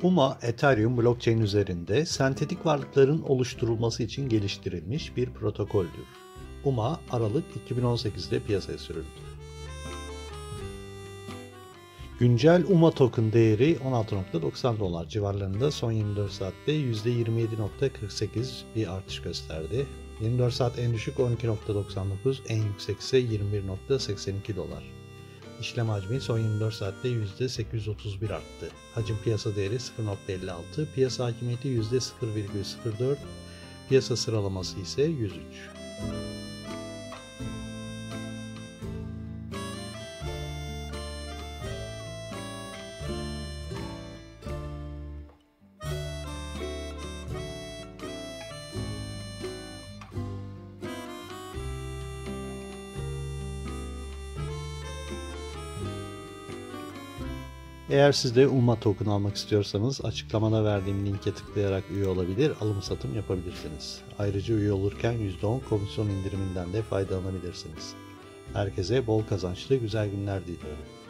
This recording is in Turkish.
UMA, Ethereum blockchain üzerinde sentetik varlıkların oluşturulması için geliştirilmiş bir protokoldür. UMA, Aralık 2018'de piyasaya sürüldü. Güncel UMA token değeri 16.90 dolar civarlarında, son 24 saatte %27.48 bir artış gösterdi. 24 saat en düşük 12.99, en yüksek ise 21.82 dolar. İşlem hacmi son 24 saatte %831 arttı. Hacim piyasa değeri 0.56, piyasa hakimiyeti %0,04, piyasa sıralaması ise 103. Eğer siz de UMA token almak istiyorsanız açıklamada verdiğim linke tıklayarak üye olabilir, alım satım yapabilirsiniz. Ayrıca üye olurken %10 komisyon indiriminden de faydalanabilirsiniz. Herkese bol kazançlı güzel günler diliyorum.